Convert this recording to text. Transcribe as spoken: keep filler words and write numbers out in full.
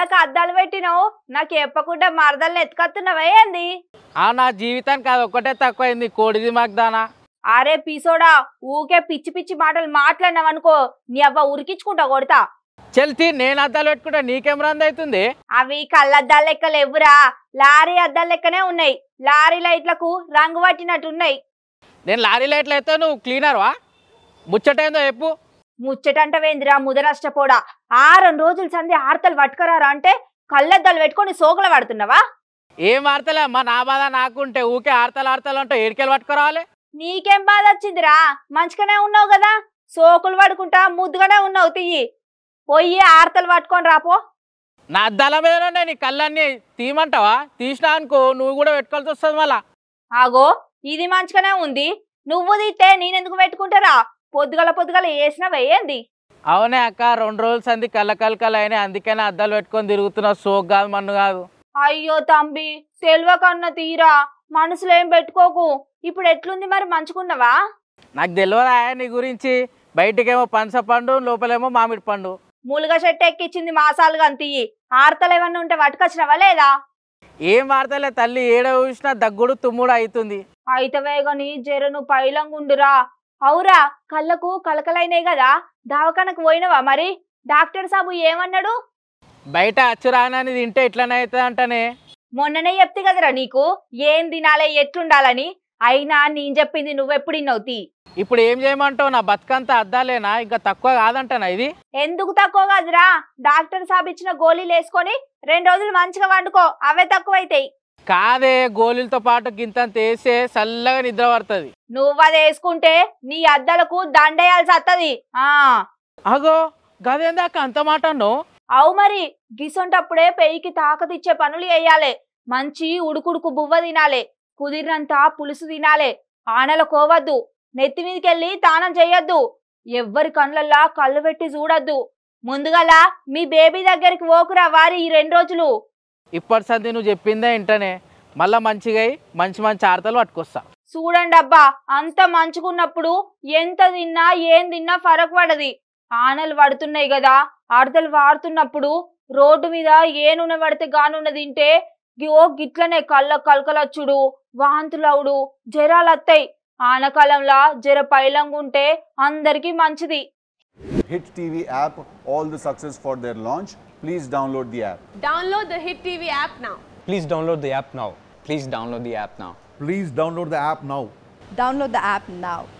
కళ్ళకు అద్దాలు పెట్టినావు నాకు చెప్పకుండా మరదల్ని ఎత్తుకత్తున్నావా ఏంది? ఆ నా జీవితానికి అది ఒక్కటే తక్కువైంది కోడిది మాగ్దానా. అరే పిసోడా ఊకే పిచ్చి పిచ్చి మాటలు మాట్లాడినావు అనుకో నీ అవ్వ ఉరికించుకుంటా కొడతా. చెల్తి నేను అద్దాలు పెట్టుకుంటా నీకేం రంది అవుతుంది? అవి కళ్ళద్దాల లెక్క లేవురా, లారీ అద్దాల లెక్కనే ఉన్నాయి. లారీ లైట్లకు రంగు పట్టినట్టున్నాయి. నేను లారీ లైట్లు అయితే నువ్వు క్లీనర్వా? ముచ్చటేందో చెప్పు. ముచ్చటంటవేందిరా ముదనష్టపోడా, ఆరు రోజులు సంది ఆర్తలు పట్టుకరారా అంటే కళ్ళద్దాలు పెట్టుకొని సోకులు పడుతున్నావా? ఏం ఆడతలే అమ్మా, నా బాధ నాకుంటే ఊకే ఆడతలు ఆడతలు అంటే ఏడికెళ్ళి పట్టుకురావాలి. నీకేం బాధ వచ్చిందిరా? మంచిగానే ఉన్నావు కదా, సోకులు పడుకుంటా ముద్దుగానే ఉన్నావు. తియ్యి పోయి ఆర్తలు పట్టుకొని రాపో. నా అద్దాల మీద నీ కళ్ళన్నీ తీయమంటావా? తీసినా అనుకో నువ్వు కూడా పెట్టుకోవాల్సి వస్తుంది మళ్ళా. ఆగో ఇది మంచిగానే ఉంది, నువ్వు తీస్తే నేనెందుకు పెట్టుకుంటారా? పొద్దుగల పొద్దుగల వేసినా వేయండి. అవునే అక్క, రెండు రోజులు సంది కళ్ళ కలకలు అయినాయి, అందుకనే అద్దాలు పెట్టుకొని తిరుగుతున్నావు. సోక్ కాదు మన్ను కాదు. అయ్యో తంబి తెలివకన్నా తీరా, మనసులో ఏం పెట్టుకోకు. ఇప్పుడు ఎట్లుంది మరి, మంచుకున్నావా? నాకు తెలియదా నీ గురించి? బయటికేమో పనస పండు, లోపలేమో మామిడి పండు. ములుగ చెట్టు ఎక్కిచ్చింది మాసాలుగా అంతయ్యి. ఆర్తలు ఏమన్నా ఉంటే పట్టుకొచ్చినవా లేదా? ఏం వార్తలే తల్లి, ఏడ చూసినా దగ్గుడు తుమ్ముడు అవుతుంది. అయితవే గాని జరను పైలంగుండురా. అవురా కళ్ళకు కలకలైనాయి కదా, దవాఖానకు పోయినవా మరి? డాక్టర్ సాబు ఏమన్నాడు? బయట అచ్చురానని తింటే ఇట్లనే అవుతుంది అంటనే. మొన్ననే చెప్తే కదరా నీకు ఏం తినాలే ఎట్లుండాలని. అయినా నేను చెప్పింది నువ్వెప్పుడు ఇన్నవుతి. ఇప్పుడు ఏం చేయమంటావు? నా బతుకంతా అద్దాలేనా? ఇంకా తక్కువ కాదంటనా ఇది? ఎందుకు తక్కువ కాదురా, డాక్టర్ సాబ్ ఇచ్చిన గోళీలు వేసుకొని రెండు రోజులు మంచిగా వండుకో, అవే తక్కువ అవుతాయి. కాదే, గోళీలతో పాటు గింతంత వేసే చల్లగా నిద్ర పడుతుంది. నువ్వు అది వేసుకుంటే నీ అద్దాలకు దండేయాల్సి వస్తుంది. ఆ అగో గదేందాక అంత మాట అన్నావు? అవు మరి, గిసొంటప్పుడే పెయికి తాకతిచ్చే పనులు వేయాలి. మంచి ఉడుకుడుకు బువ్వ తినాలే, కుదిరినంత పులుసు తినాలే, ఆనల కోవద్దు, నెత్తి మీదకెళ్ళి తానం చెయ్యొద్దు, ఎవ్వరి కళ్ళల్లా కళ్ళు పెట్టి చూడొద్దు. ముందుగల మీ బేబీ దగ్గరికి పోకురా వారి ఈ రెండు రోజులు. ఇప్పటి సంది నువ్వు చెప్పిందే ఇంటనే, మళ్ళా మంచిగా మంచి మంచి ఆడతలు పట్టుకొస్తా. చూడండి అబ్బా, అంత మంచుకున్నప్పుడు ఎంత తిన్నా ఏం తిన్నా ఫరక్ పడది. ఆనలు పడుతున్నాయి కదా, ఆడతలు వాడుతున్నప్పుడు రోడ్డు మీద ఏ నూనె పడితే గానున్న తింటే ఓ గిట్లనే కళ్ళ కలకలచ్చుడు, వాంతులవుడు, జరాలు వస్తాయి. ఆనకాలంలో జర పైలంగుంటే అందరికీ మంచిది. Hit T V app, all the success for their launch. Please download the app. Download the Hit T V app now. Please download the app now. Please download the app now. Please download the app now. Download the app now.